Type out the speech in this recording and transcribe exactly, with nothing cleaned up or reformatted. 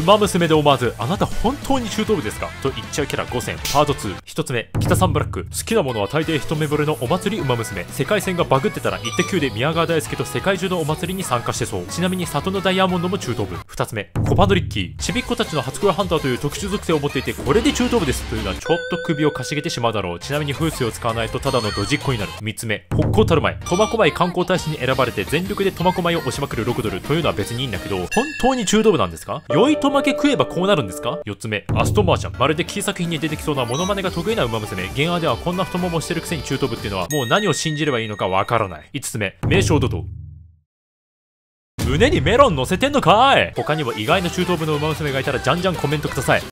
馬娘で思わず、あなた本当に中等部ですかと言っちゃうキャラご選。パートツー。ひとつめ、北さんブラック。好きなものは大抵一目惚れのお祭り馬娘。世界線がバグってたら、イッテ Q で宮川大輔と世界中のお祭りに参加してそう。ちなみに里のダイヤモンドも中等部。ふたつめ、コバドリッキー。ちびっ子たちの初恋ハンターという特殊属性を持っていて、これで中等部です。というのはちょっと首をかしげてしまうだろう。ちなみに風水を使わないとただのドジっ子になる。みっつめ、北高たる舞。苫小牧観光大使に選ばれて全力で苫小牧を押しまくるろくドルというのは別にいいんだけど、本当に中等部なんですか？酔いとまけ食えばこうなるんですか？よっつめ、アストンマーシャン。まるでキー作品に出てきそうなモノマネが得意な馬娘。原案ではこんな太ももしてるくせに中等部っていうのはもう何を信じればいいのかわからない。いつつめ、名称ドド。胸にメロン乗せてんのかーい。他にも意外な中等部の馬娘がいたらじゃんじゃんコメントください。